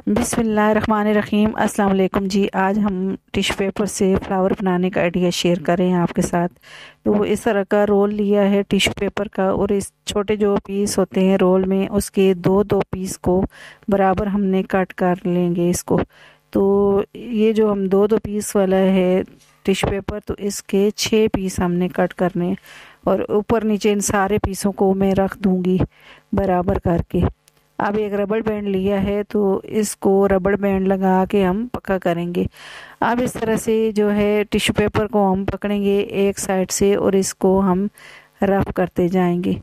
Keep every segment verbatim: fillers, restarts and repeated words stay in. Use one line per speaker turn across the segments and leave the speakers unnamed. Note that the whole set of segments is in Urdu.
بسم اللہ الرحمن الرحیم۔ السلام علیکم جی۔ آج ہم ٹیشو پیپر سے فلاور بنانے کا آئیڈیا شیئر کر رہے ہیں آپ کے ساتھ۔ تو وہ اس طرح کا رول لیا ہے ٹیشو پیپر کا، اور اس چھوٹے جو پیس ہوتے ہیں رول میں، اس کے دو دو پیس کو برابر ہم نے کٹ کر لیں گے اس کو۔ تو یہ جو ہم دو دو پیس والا ہے ٹیشو پیپر، تو اس کے چھ پیس ہم نے کٹ کرنے ہیں، اور اوپر نیچے ان سارے پیسوں کو میں رکھ دوں گی برابر کر کے۔ اب ایک ربڑ بینڈ لیا ہے، تو اس کو ربڑ بینڈ لگا کے ہم پکا کریں گے۔ اب اس طرح سے جو ہے ٹیشو پیپر کو ہم پکڑیں گے ایک سائڈ سے، اور اس کو ہم رف کرتے جائیں گے،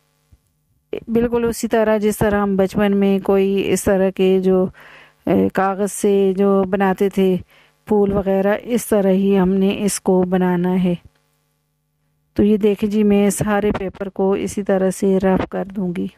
بالکل اسی طرح جس طرح ہم بچپن میں کوئی اس طرح کے جو کاغذ سے جو بناتے تھے پھول وغیرہ، اس طرح ہی ہم نے اس کو بنانا ہے۔ تو یہ دیکھیں جی، میں سارے پیپر کو اسی طرح سے رف کر دوں گی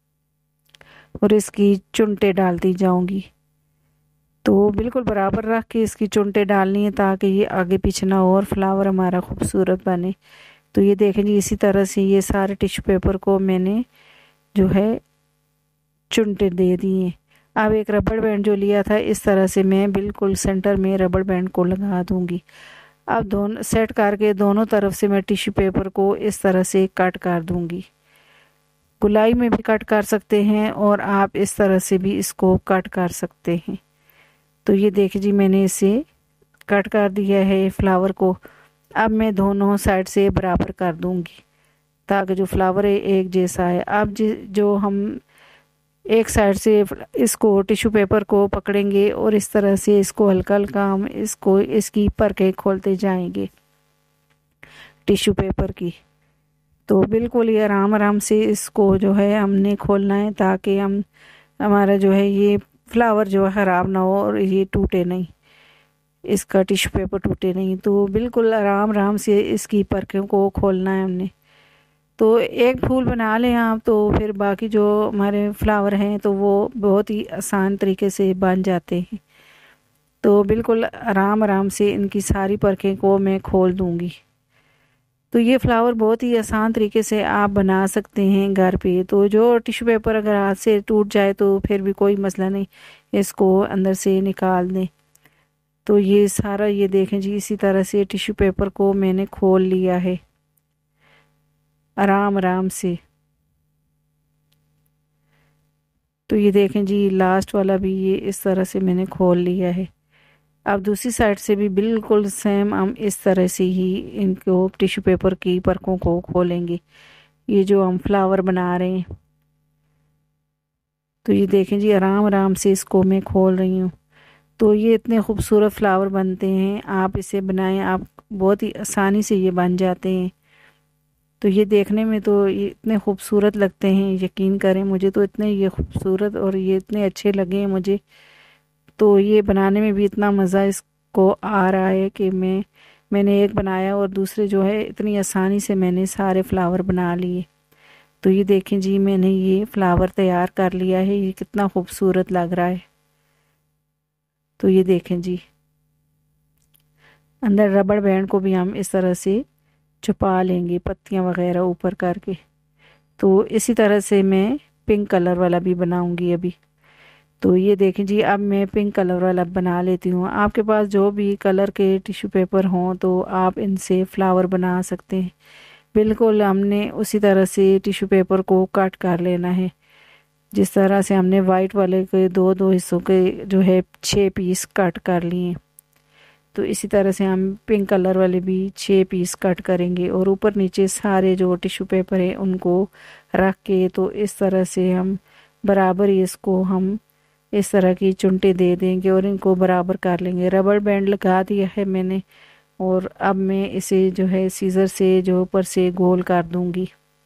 اور اس کی چنٹے ڈالتی جاؤں گی۔ تو بالکل برابر رکھ کے اس کی چنٹے ڈالنی ہے، تاکہ یہ آگے پیچھے نہ ہو اور فلاور ہمارا خوبصورت بنے۔ تو یہ دیکھیں جی، اسی طرح سے یہ سارے ٹیشو پیپر کو میں نے جو ہے چنٹے دے دیے۔ اب ایک ربڑ بینڈ جو لیا تھا، اس طرح سے میں بالکل سینٹر میں ربڑ بینڈ کو لگا دوں گی۔ اب دونوں سیٹ کر کے دونوں طرف سے میں ٹیشو پیپر کو اس طرح سے کٹ کر دوں گی۔ گلائی میں بھی کٹ کر سکتے ہیں، اور آپ اس طرح سے بھی اس کو کٹ کر سکتے ہیں۔ تو یہ دیکھ جی، میں نے اسے کٹ کر دیا ہے فلاور کو۔ اب میں دونوں سائڈ سے برابر کر دوں گی، تاکہ جو فلاور ہے ایک جیسا ہے۔ اب جو ہم ایک سائڈ سے اس کو ٹیشو پیپر کو پکڑیں گے، اور اس طرح سے اس کو ہلکا ہلکا ہم اس کو اس کی پرکیں کھولتے جائیں گے ٹیشو پیپر کی۔ تو بالکل یہ آرام آرام سے اس کو جو ہے ہم نے کھولنا ہے، تاکہ ہم ہمارا جو ہے یہ فلاور جو ہے خراب نہ ہو اور یہ ٹوٹے نہیں، اس کا ٹیشو پیپر ٹوٹے نہیں۔ تو بالکل آرام آرام سے اس کی پرکوں کو کھولنا ہے ہم نے۔ تو ایک پھول بنا لیں آپ، تو پھر باقی جو ہمارے فلاور ہیں تو وہ بہت ہی آسان طریقے سے بن جاتے ہیں۔ تو بالکل آرام آرام سے ان کی ساری پرکیں کو میں کھول دوں گی۔ تو یہ فلاور بہت ہی آسان طریقے سے آپ بنا سکتے ہیں گھر پہ۔ تو جو ٹیشو پیپر اگر ہاتھ سے ٹوٹ جائے تو پھر بھی کوئی مسئلہ نہیں، اس کو اندر سے نکال دیں۔ تو یہ سارا یہ دیکھیں جی، اسی طرح سے ٹیشو پیپر کو میں نے کھول لیا ہے آرام آرام سے۔ تو یہ دیکھیں جی، لاسٹ والا بھی یہ اس طرح سے میں نے کھول لیا ہے۔ اب دوسری سائڈ سے بھی بالکل سیم ہم اس طرح سے ہی ان کو ٹیشو پیپر کی پرکوں کو کھولیں گے، یہ جو ہم فلاور بنا رہے ہیں۔ تو یہ دیکھیں جی، آرام آرام سے اس کو میں کھول رہی ہوں۔ تو یہ اتنے خوبصورت فلاور بنتے ہیں، آپ اسے بنائیں، آپ بہت ہی آسانی سے یہ بن جاتے ہیں۔ تو یہ دیکھنے میں تو یہ اتنے خوبصورت لگتے ہیں، یقین کریں مجھے تو اتنے یہ خوبصورت اور یہ اتنے اچھے لگے ہیں مجھے۔ تو یہ بنانے میں بھی اتنا مزہ اس کو آ رہا ہے کہ میں میں نے ایک بنایا اور دوسرے جو ہے اتنی آسانی سے میں نے سارے فلاور بنا لیے۔ تو یہ دیکھیں جی، میں نے یہ فلاور تیار کر لیا ہے، یہ کتنا خوبصورت لگ رہا ہے۔ تو یہ دیکھیں جی، اندر ربڑ بینڈ کو بھی ہم اس طرح سے چھپا لیں گے، پتیاں وغیرہ اوپر کر کے۔ تو اسی طرح سے میں پنک کلر والا بھی بناؤں گی ابھی۔ تو یہ دیکھیں جی، اب میں پنک کلر والا بنا لیتی ہوں۔ آپ کے پاس جو بھی کلر کے ٹیشو پیپر ہوں تو آپ ان سے فلاور بنا سکتے ہیں۔ بالکل ہم نے اسی طرح سے ٹیشو پیپر کو کٹ کر لینا ہے، جس طرح سے ہم نے وائٹ والے کے دو دو حصوں کے جو ہے چھ پیس کٹ کر لیے۔ تو اسی طرح سے ہم پنک کلر والے بھی چھ پیس کٹ کریں گے، اور اوپر نیچے سارے جو ٹیشو پیپر ہیں ان کو رکھ کے تو اس طرح سے ہم برابر ہی اس کو ہم اس طرح کی چنٹے دے دیں گے، اور ان کو برابر کر لیں گے۔ ربڑ بینڈ لگا دیا ہے میں نے، اور اب میں اسے جو ہے سیزر سے جو اوپر سے گول کر دوں گی۔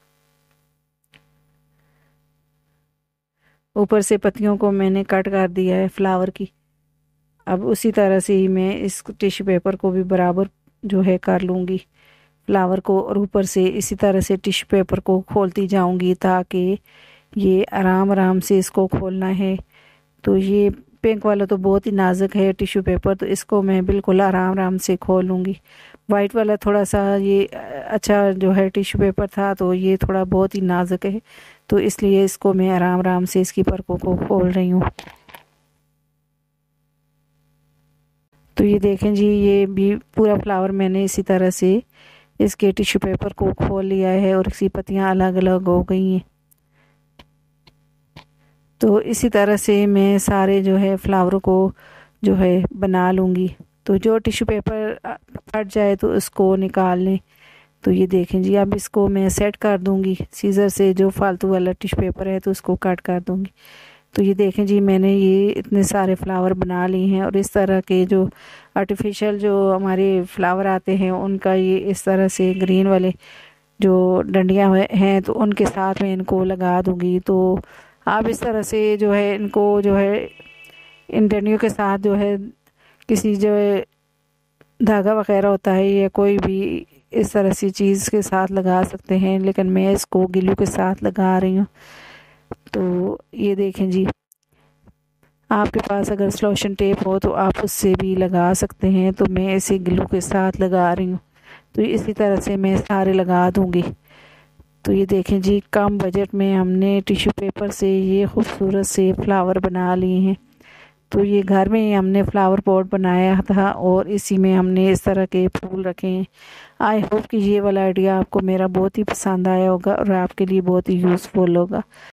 اوپر سے پتیوں کو میں نے کٹ کر دیا ہے فلاور کی۔ اب اسی طرح سے ہی میں اس ٹیشو پیپر کو بھی برابر جو ہے کر لوں گی فلاور کو، اور اوپر سے اسی طرح سے ٹیشو پیپر کو کھولتی جاؤں گی، تاکہ یہ آرام آرام سے اس کو کھولنا ہے۔ تو یہ پنک والا تو بہت ہی نازک ہے ٹیشو پیپر، تو اس کو میں بالکل آرام آرام سے کھول لوں گی۔ وائٹ والا تھوڑا سا یہ اچھا جو ہے ٹیشو پیپر تھا، تو یہ تھوڑا بہت ہی نازک ہے، تو اس لیے اس کو میں آرام آرام سے اس کی پرکوں کو کھول رہی ہوں۔ تو یہ دیکھیں جی یہ بھی پورا فلاور میں نے اسی طرح سے اس کے ٹیشو پیپر کو کھول لیا ہے اور اس کی پتیاں الگ الگ ہو گئی ہیں۔ تو اسی طرح سے میں سارے جو ہے فلاور کو جو ہے بنا لوں گی۔ تو جو ٹیشو پیپر پھٹ جائے تو اس کو نکال لیں۔ تو یہ دیکھیں جی اب اس کو میں سیٹ کر دوں گی سیزر سے، جو فالتو والا ٹیشو پیپر ہے تو اس کو کٹ کر دوں گی۔ تو یہ دیکھیں جی میں نے یہ اتنے سارے فلاور بنا لی ہیں، اور اس طرح کے جو آرٹیفیشل جو ہمارے فلاور آتے ہیں ان کا یہ اس طرح سے گرین والے جو ڈنڈیاں ہیں تو ان کے ساتھ میں ان کو لگا دوں گی۔ تو آپ اس طرح سے جو ہے ان کو جو ہے ان ڈنڈیوں کے ساتھ جو ہے کسی جو ہے دھاگا وغیرہ ہوتا ہے یا کوئی بھی اس طرح سی چیز کے ساتھ لگا سکتے ہیں، لیکن میں اس کو گلو کے ساتھ لگا رہی ہوں۔ تو یہ دیکھیں جی آپ کے پاس اگر سلوشن ٹیپ ہو تو آپ اس سے بھی لگا سکتے ہیں، تو میں اسے گلو کے ساتھ لگا رہی ہوں۔ تو اسی طرح سے میں سارے لگا دوں گی۔ تو یہ دیکھیں جی کم بجٹ میں ہم نے ٹیشو پیپر سے یہ خوبصورت سے فلاور بنا لیے ہیں۔ تو یہ گھر میں ہی ہم نے فلاور پاٹ بنایا تھا اور اسی میں ہم نے اس طرح کے پھول رکھے ہیں۔ آئی ہوپ کہ یہ والا آئیڈیا آپ کو میرا بہت ہی پسند آیا ہوگا اور آپ کے لیے بہت ہی یوزفل ہوگا۔